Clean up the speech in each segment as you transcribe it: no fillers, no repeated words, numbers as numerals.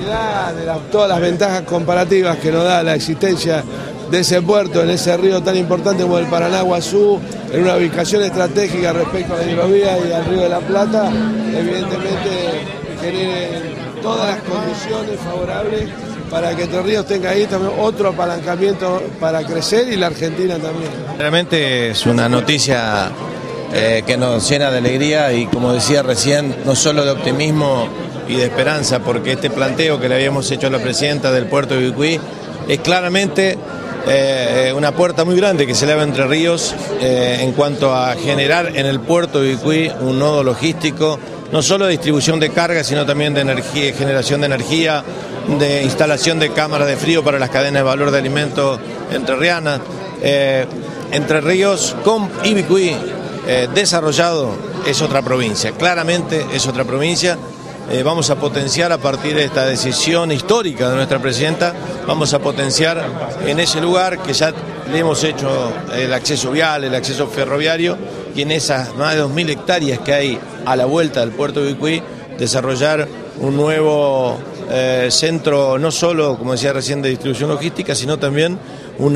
da todas las ventajas comparativas que nos da la existencia de ese puerto, en ese río tan importante como el Paraná-Guazú, en una ubicación estratégica respecto a la hidrovía y al Río de la Plata, evidentemente genere todas las condiciones favorables para que Entre Ríos tenga ahí también otro apalancamiento para crecer y la Argentina también. Realmente es una noticia que nos llena de alegría y, como decía recién, no solo de optimismo y de esperanza, porque este planteo que le habíamos hecho a la presidenta del puerto de Ibicuí es claramente una puerta muy grande que se le abre a Entre Ríos en cuanto a generar en el puerto de Ibicuí un nodo logístico, no solo de distribución de carga, sino también de energía, generación de energía, de instalación de cámaras de frío para las cadenas de valor de alimentos entrerrianas. Entre Ríos con Ibicuí desarrollado es otra provincia, claramente es otra provincia. Vamos a potenciar a partir de esta decisión histórica de nuestra presidenta, vamos a potenciar en ese lugar que ya le hemos hecho el acceso vial, el acceso ferroviario, y en esas más de 2.000 hectáreas que hay a la vuelta del puerto de Ibicuí, desarrollar un nuevo centro, no solo, como decía recién, de distribución logística, sino también un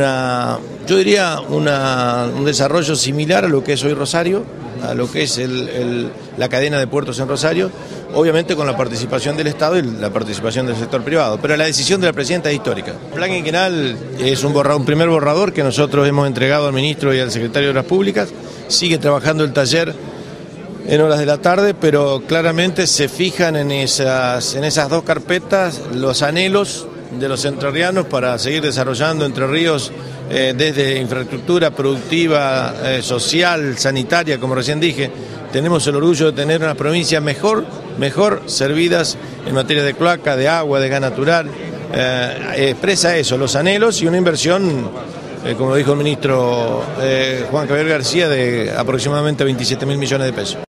desarrollo similar a lo que es hoy Rosario, a lo que es la cadena de puertos en Rosario, obviamente con la participación del Estado y la participación del sector privado, pero la decisión de la presidenta es histórica. El plan quinquenal es un primer borrador que nosotros hemos entregado al ministro y al secretario de Obras Públicas. Sigue trabajando el taller en horas de la tarde, pero claramente se fijan en esas dos carpetas los anhelos de los entrerrianos para seguir desarrollando Entre Ríos desde infraestructura productiva, social, sanitaria, como recién dije. Tenemos el orgullo de tener una provincia mejor servidas en materia de cloaca, de agua, de gas natural. Expresa eso, los anhelos y una inversión, como dijo el ministro Juan Javier García, de aproximadamente 27.000 millones de pesos.